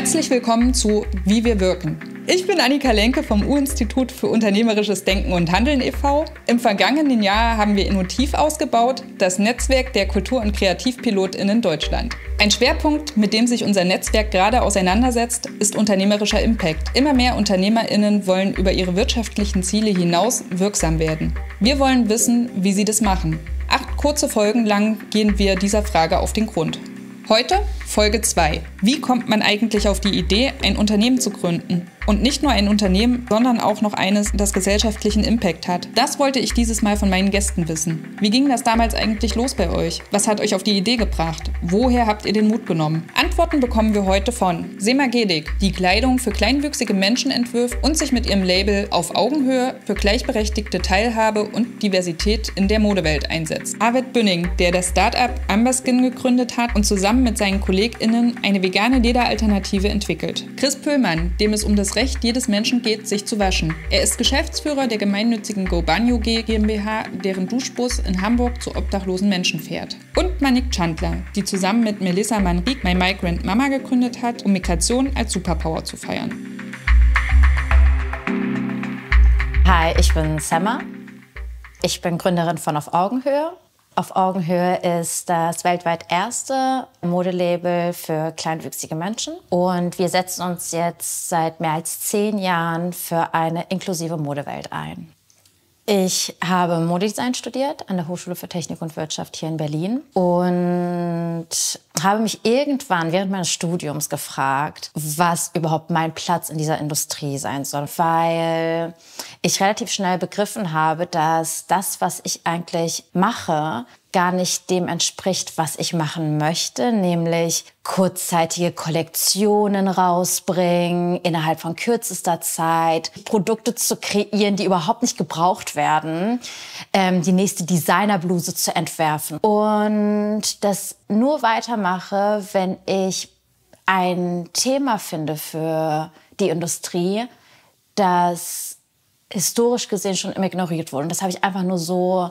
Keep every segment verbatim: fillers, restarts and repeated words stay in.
Herzlich willkommen zu Wie wir wirken. Ich bin Annika Lenke vom U-Institut für Unternehmerisches Denken und Handeln e V Im vergangenen Jahr haben wir Innotiv ausgebaut, das Netzwerk der Kultur- und KreativpilotInnen Deutschland. Ein Schwerpunkt, mit dem sich unser Netzwerk gerade auseinandersetzt, ist unternehmerischer Impact. Immer mehr UnternehmerInnen wollen über ihre wirtschaftlichen Ziele hinaus wirksam werden. Wir wollen wissen, wie sie das machen. Acht kurze Folgen lang gehen wir dieser Frage auf den Grund. Heute Folge zwei. Wie kommt man eigentlich auf die Idee, ein Unternehmen zu gründen? Und nicht nur ein Unternehmen, sondern auch noch eines, das gesellschaftlichen Impact hat. Das wollte ich dieses Mal von meinen Gästen wissen. Wie ging das damals eigentlich los bei euch? Was hat euch auf die Idee gebracht? Woher habt ihr den Mut genommen? Antworten bekommen wir heute von Sema Gedik, die Kleidung für kleinwüchsige Menschen entwirft und sich mit ihrem Label Auf Augenhöhe für gleichberechtigte Teilhabe und Diversität in der Modewelt einsetzt. Arvid Bünning, der das Start-up Amberskin gegründet hat und zusammen mit seinen KollegInnen eine vegane Lederalternative entwickelt. Chris Pöllmann, dem es um das Recht jedes Menschen geht, sich zu waschen. Er ist Geschäftsführer der gemeinnützigen Go Banyo GmbH, deren Duschbus in Hamburg zu obdachlosen Menschen fährt. Und Manik Chandler, die zusammen mit Melissa Manrique My Migrant Mama gegründet hat, um Migration als Superpower zu feiern. Hi, ich bin Sema. Ich bin Gründerin von Auf Augenhöhe. Auf Augenhöhe ist das weltweit erste Modelabel für kleinwüchsige Menschen. Und wir setzen uns jetzt seit mehr als zehn Jahren für eine inklusive Modewelt ein. Ich habe Modedesign studiert an der Hochschule für Technik und Wirtschaft hier in Berlin und habe mich irgendwann während meines Studiums gefragt, was überhaupt mein Platz in dieser Industrie sein soll, weil ich relativ schnell begriffen habe, dass das, was ich eigentlich mache, gar nicht dem entspricht, was ich machen möchte, nämlich kurzzeitige Kollektionen rausbringen, innerhalb von kürzester Zeit Produkte zu kreieren, die überhaupt nicht gebraucht werden, ähm, die nächste Designerbluse zu entwerfen und das nur weitermache, wenn ich ein Thema finde für die Industrie, das historisch gesehen schon immer ignoriert wurde. Und das habe ich einfach nur so...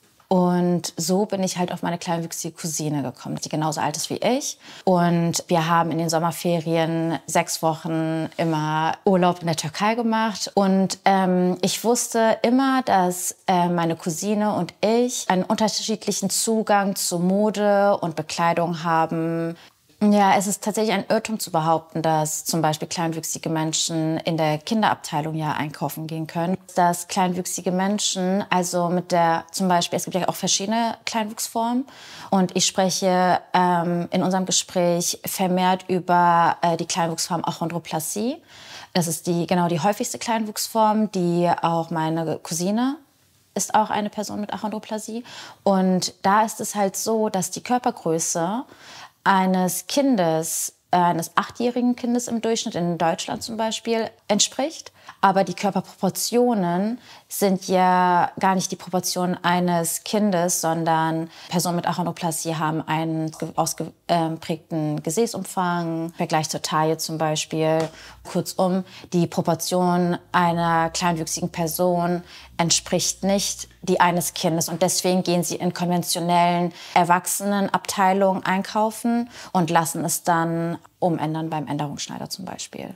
Und so bin ich halt auf meine kleinwüchsige Cousine gekommen, die genauso alt ist wie ich. Und wir haben in den Sommerferien sechs Wochen immer Urlaub in der Türkei gemacht. Und ähm, ich wusste immer, dass äh, meine Cousine und ich einen unterschiedlichen Zugang zu Mode und Bekleidung haben. Ja, es ist tatsächlich ein Irrtum zu behaupten, dass zum Beispiel kleinwüchsige Menschen in der Kinderabteilung ja einkaufen gehen können. Dass kleinwüchsige Menschen, also mit der, zum Beispiel, es gibt ja auch verschiedene Kleinwuchsformen. Und ich spreche ähm, in unserem Gespräch vermehrt über äh, die Kleinwuchsform Achondroplasie. Das ist die, genau die häufigste Kleinwuchsform, die auch meine Cousine ist auch eine Person mit Achondroplasie. Und da ist es halt so, dass die Körpergröße eines Kindes, eines achtjährigen Kindes im Durchschnitt in Deutschland zum Beispiel entspricht. Aber die Körperproportionen sind ja gar nicht die Proportionen eines Kindes, sondern Personen mit Achondroplasie haben einen ausgeprägten Gesäßumfang, im Vergleich zur Taille zum Beispiel. Kurzum, die Proportion einer kleinwüchsigen Person entspricht nicht die eines Kindes. Und deswegen gehen sie in konventionellen Erwachsenenabteilungen einkaufen und lassen es dann umändern beim Änderungsschneider zum Beispiel.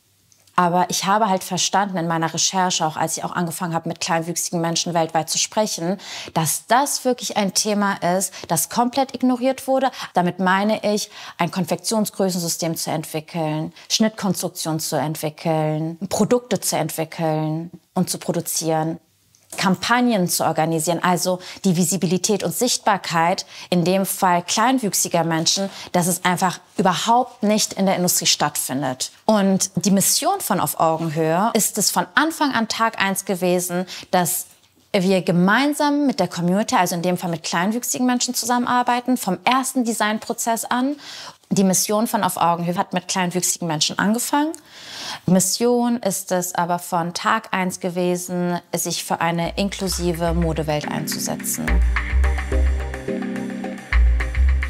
Aber ich habe halt verstanden in meiner Recherche, auch als ich auch angefangen habe, mit kleinwüchsigen Menschen weltweit zu sprechen, dass das wirklich ein Thema ist, das komplett ignoriert wurde. Damit meine ich, ein Konfektionsgrößensystem zu entwickeln, Schnittkonstruktion zu entwickeln, Produkte zu entwickeln und zu produzieren. Kampagnen zu organisieren, also die Visibilität und Sichtbarkeit, in dem Fall kleinwüchsiger Menschen, dass es einfach überhaupt nicht in der Industrie stattfindet. Und die Mission von Auf Augenhöhe ist es von Anfang an Tag eins gewesen, dass wir gemeinsam mit der Community, also in dem Fall mit kleinwüchsigen Menschen zusammenarbeiten, vom ersten Designprozess an. Die Mission von Auf Augenhöhe hat mit kleinwüchsigen Menschen angefangen. Mission ist es aber von Tag eins gewesen, sich für eine inklusive Modewelt einzusetzen.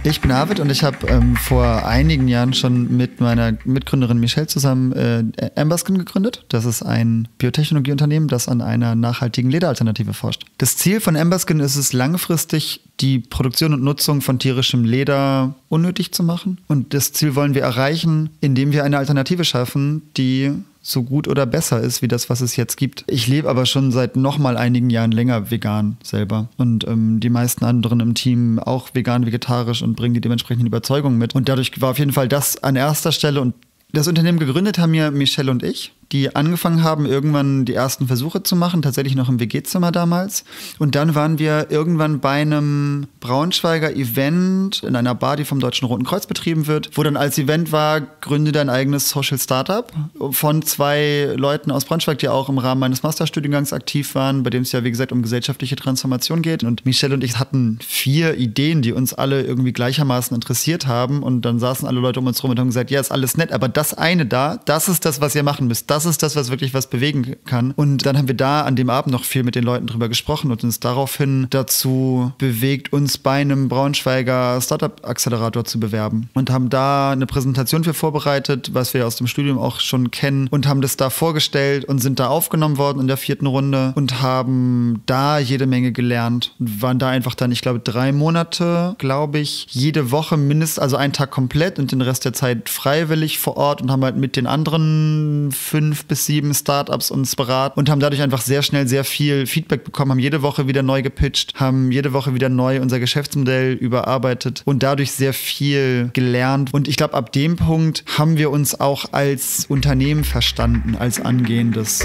Ich bin Arvid und ich habe ähm, vor einigen Jahren schon mit meiner Mitgründerin Michelle zusammen äh, Ambaskin gegründet. Das ist ein Biotechnologieunternehmen, das an einer nachhaltigen Lederalternative forscht. Das Ziel von Ambaskin ist es, langfristig die Produktion und Nutzung von tierischem Leder unnötig zu machen. Und das Ziel wollen wir erreichen, indem wir eine Alternative schaffen, die so gut oder besser ist, wie das, was es jetzt gibt. Ich lebe aber schon seit noch mal einigen Jahren länger vegan selber und ähm, die meisten anderen im Team auch vegan, vegetarisch und bringen die dementsprechenden Überzeugungen mit. Und dadurch war auf jeden Fall das an erster Stelle. Und das Unternehmen gegründet haben ja Michelle und ich, die angefangen haben, irgendwann die ersten Versuche zu machen, tatsächlich noch im W G-Zimmer damals. Und dann waren wir irgendwann bei einem Braunschweiger Event in einer Bar, die vom Deutschen Roten Kreuz betrieben wird, wo dann als Event war, gründe dein eigenes Social Startup von zwei Leuten aus Braunschweig, die auch im Rahmen meines Masterstudiengangs aktiv waren, bei dem es ja, wie gesagt, um gesellschaftliche Transformation geht. Und Michelle und ich hatten vier Ideen, die uns alle irgendwie gleichermaßen interessiert haben. Und dann saßen alle Leute um uns rum und haben gesagt, ja, ist alles nett, aber das eine da, das ist das, was ihr machen müsst. Das ist das, was wirklich was bewegen kann. Und dann haben wir da an dem Abend noch viel mit den Leuten drüber gesprochen und uns daraufhin dazu bewegt, uns bei einem Braunschweiger Startup-Accelerator zu bewerben. Und haben da eine Präsentation für vorbereitet, was wir aus dem Studium auch schon kennen, und haben das da vorgestellt und sind da aufgenommen worden in der vierten Runde und haben da jede Menge gelernt. Und waren da einfach dann, ich glaube, drei Monate, glaube ich, jede Woche mindestens, also einen Tag komplett und den Rest der Zeit freiwillig vor Ort und haben halt mit den anderen fünf bis sieben Startups uns beraten und haben dadurch einfach sehr schnell sehr viel Feedback bekommen, haben jede Woche wieder neu gepitcht, haben jede Woche wieder neu unser Geschäftsmodell überarbeitet und dadurch sehr viel gelernt. Und ich glaube, ab dem Punkt haben wir uns auch als Unternehmen verstanden, als angehendes.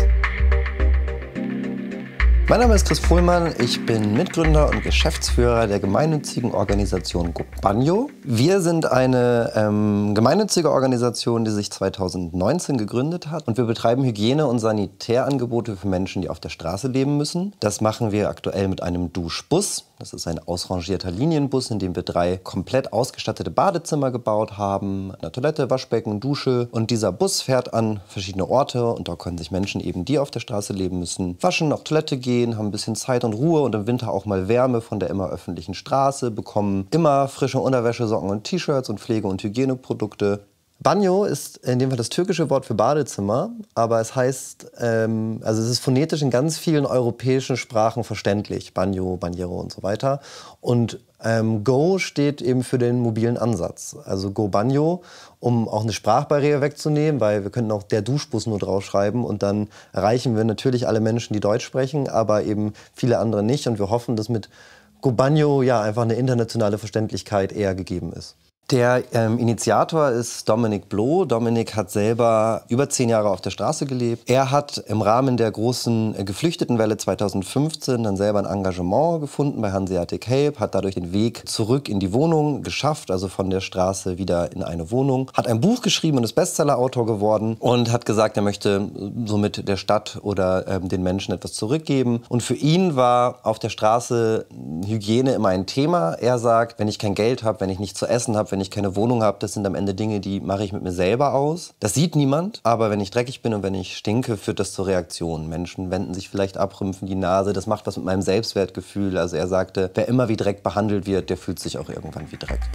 Mein Name ist Chris Pohlmann, ich bin Mitgründer und Geschäftsführer der gemeinnützigen Organisation Gobanyo. Wir sind eine ähm, gemeinnützige Organisation, die sich zweitausendneunzehn gegründet hat, und wir betreiben Hygiene- und Sanitärangebote für Menschen, die auf der Straße leben müssen. Das machen wir aktuell mit einem Duschbus. Das ist ein ausrangierter Linienbus, in dem wir drei komplett ausgestattete Badezimmer gebaut haben, eine Toilette, Waschbecken, Dusche. Und dieser Bus fährt an verschiedene Orte und da können sich Menschen eben, die auf der Straße leben müssen, waschen, auf Toilette gehen, haben ein bisschen Zeit und Ruhe und im Winter auch mal Wärme von der immer öffentlichen Straße, bekommen immer frische Unterwäsche, Socken und T-Shirts und Pflege- und Hygieneprodukte. Banyo ist in dem Fall das türkische Wort für Badezimmer, aber es heißt, ähm, also es ist phonetisch in ganz vielen europäischen Sprachen verständlich. Banyo, Banjero und so weiter. Und ähm, Go steht eben für den mobilen Ansatz. Also Go Banyo, um auch eine Sprachbarriere wegzunehmen, weil wir könnten auch der Duschbus nur draufschreiben und dann erreichen wir natürlich alle Menschen, die Deutsch sprechen, aber eben viele andere nicht. Und wir hoffen, dass mit Go Banyo ja einfach eine internationale Verständlichkeit eher gegeben ist. Der ähm, Initiator ist Dominik Bloh. Dominik hat selber über zehn Jahre auf der Straße gelebt. Er hat im Rahmen der großen äh, Geflüchtetenwelle zweitausendfünfzehn dann selber ein Engagement gefunden bei Hanseatic Help, hat dadurch den Weg zurück in die Wohnung geschafft, also von der Straße wieder in eine Wohnung. Hat ein Buch geschrieben und ist Bestsellerautor geworden und hat gesagt, er möchte somit der Stadt oder ähm, den Menschen etwas zurückgeben. Und für ihn war auf der Straße Hygiene immer ein Thema. Er sagt, wenn ich kein Geld habe, wenn ich nichts zu essen habe, wenn ich keine Wohnung habe, das sind am Ende Dinge, die mache ich mit mir selber aus. Das sieht niemand, aber wenn ich dreckig bin und wenn ich stinke, führt das zur Reaktion. Menschen wenden sich vielleicht ab, rümpfen die Nase, das macht was mit meinem Selbstwertgefühl. Also er sagte, wer immer wie Dreck behandelt wird, der fühlt sich auch irgendwann wie Dreck.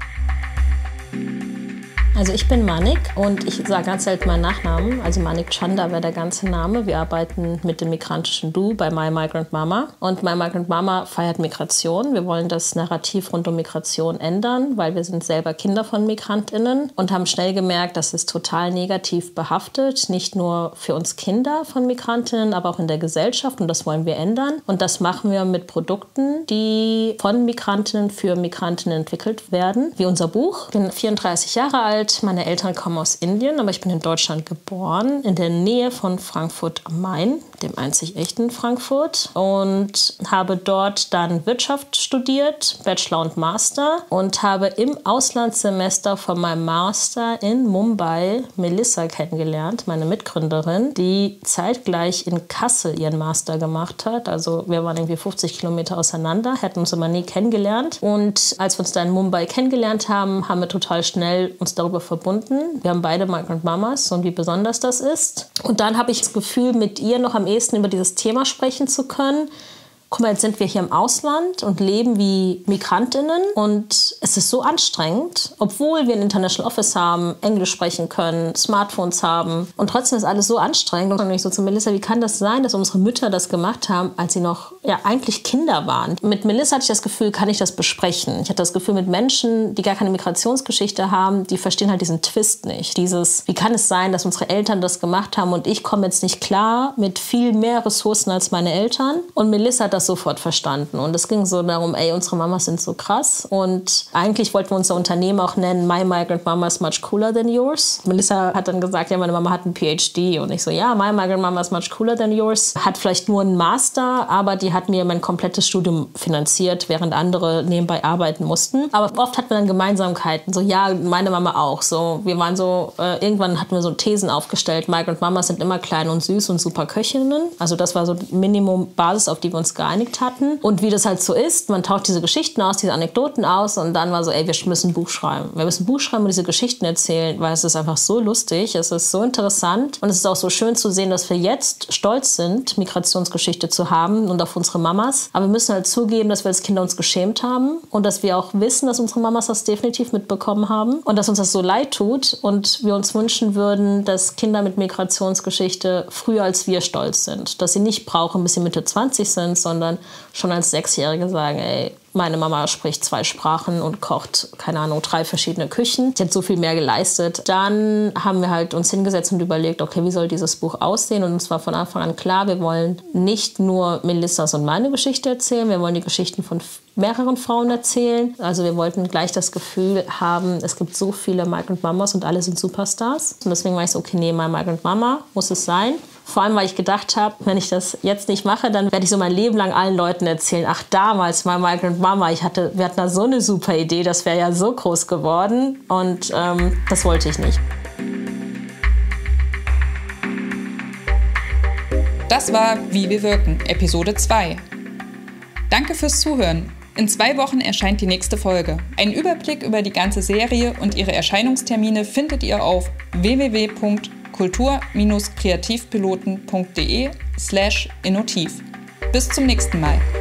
Also ich bin Manik und ich sage ganz selten meinen Nachnamen. Also Manik Chanda wäre der ganze Name. Wir arbeiten mit dem migrantischen Du bei My Migrant Mama. Und My Migrant Mama feiert Migration. Wir wollen das Narrativ rund um Migration ändern, weil wir sind selber Kinder von MigrantInnen und haben schnell gemerkt, dass es total negativ behaftet. Nicht nur für uns Kinder von MigrantInnen, aber auch in der Gesellschaft. Und das wollen wir ändern. Und das machen wir mit Produkten, die von MigrantInnen für MigrantInnen entwickelt werden. Wie unser Buch. Ich bin vierunddreißig Jahre alt. Meine Eltern kommen aus Indien, aber ich bin in Deutschland geboren, in der Nähe von Frankfurt am Main, dem einzig echten Frankfurt, und habe dort dann Wirtschaft studiert, Bachelor und Master, und habe im Auslandssemester von meinem Master in Mumbai Melissa kennengelernt, meine Mitgründerin, die zeitgleich in Kassel ihren Master gemacht hat. Also wir waren irgendwie fünfzig Kilometer auseinander, hätten uns aber nie kennengelernt. Und als wir uns dann in Mumbai kennengelernt haben, haben wir total schnell uns darüber verbunden. Wir haben beide Migrant Mamas und wie besonders das ist. Und dann habe ich das Gefühl, mit ihr noch am ehesten über dieses Thema sprechen zu können, guck mal, jetzt sind wir hier im Ausland und leben wie Migrantinnen und es ist so anstrengend, obwohl wir ein International Office haben, Englisch sprechen können, Smartphones haben und trotzdem ist alles so anstrengend. Und ich so zu Melissa, wie kann das sein, dass unsere Mütter das gemacht haben, als sie noch ja eigentlich Kinder waren? Mit Melissa hatte ich das Gefühl, kann ich das besprechen. Ich hatte das Gefühl, mit Menschen, die gar keine Migrationsgeschichte haben, die verstehen halt diesen Twist nicht. Dieses, wie kann es sein, dass unsere Eltern das gemacht haben und ich komme jetzt nicht klar mit viel mehr Ressourcen als meine Eltern. Und Melissa hat das sofort verstanden. Und es ging so darum, ey, unsere Mamas sind so krass. Und eigentlich wollten wir unser Unternehmen auch nennen, My Migrant Mama is much cooler than yours. Melissa hat dann gesagt, ja, meine Mama hat einen P H D. Und ich so, ja, My Migrant Mama is much cooler than yours. Hat vielleicht nur einen Master, aber die hat mir mein komplettes Studium finanziert, während andere nebenbei arbeiten mussten. Aber oft hatten wir dann Gemeinsamkeiten. So, ja, meine Mama auch. So, wir waren so, äh, irgendwann hatten wir so Thesen aufgestellt. Migrant Mamas sind immer klein und süß und super Köchinnen. Also das war so Minimum Basis, auf die wir uns geeinigt hatten. Und wie das halt so ist, man taucht diese Geschichten aus, diese Anekdoten aus und dann war so, ey, wir müssen ein Buch schreiben. Wir müssen ein Buch schreiben und diese Geschichten erzählen, weil es ist einfach so lustig, es ist so interessant und es ist auch so schön zu sehen, dass wir jetzt stolz sind, Migrationsgeschichte zu haben und auf unsere Mamas. Aber wir müssen halt zugeben, dass wir als Kinder uns geschämt haben und dass wir auch wissen, dass unsere Mamas das definitiv mitbekommen haben und dass uns das so leid tut und wir uns wünschen würden, dass Kinder mit Migrationsgeschichte früher als wir stolz sind. Dass sie nicht brauchen, bis sie Mitte zwanzig sind, sondern schon als Sechsjährige sagen, ey, meine Mama spricht zwei Sprachen und kocht, keine Ahnung, drei verschiedene Küchen. Die hat so viel mehr geleistet. Dann haben wir halt uns hingesetzt und überlegt, okay, wie soll dieses Buch aussehen? Und uns war von Anfang an klar, wir wollen nicht nur Melissas und meine Geschichte erzählen, wir wollen die Geschichten von mehreren Frauen erzählen. Also wir wollten gleich das Gefühl haben, es gibt so viele Migrant Mamas und alle sind Superstars. Und deswegen war ich so, okay, nee, My Migrant Mama muss es sein. Vor allem, weil ich gedacht habe, wenn ich das jetzt nicht mache, dann werde ich so mein Leben lang allen Leuten erzählen, ach, damals, My Migrant Mama, ich hatte, wir hatten da so eine super Idee, das wäre ja so groß geworden. Und ähm, das wollte ich nicht. Das war Wie wir wirken, Episode zwei. Danke fürs Zuhören. In zwei Wochen erscheint die nächste Folge. Einen Überblick über die ganze Serie und ihre Erscheinungstermine findet ihr auf w w w punkt kultur Bindestrich kreativpiloten punkt de slash innotiv. Bis zum nächsten Mal.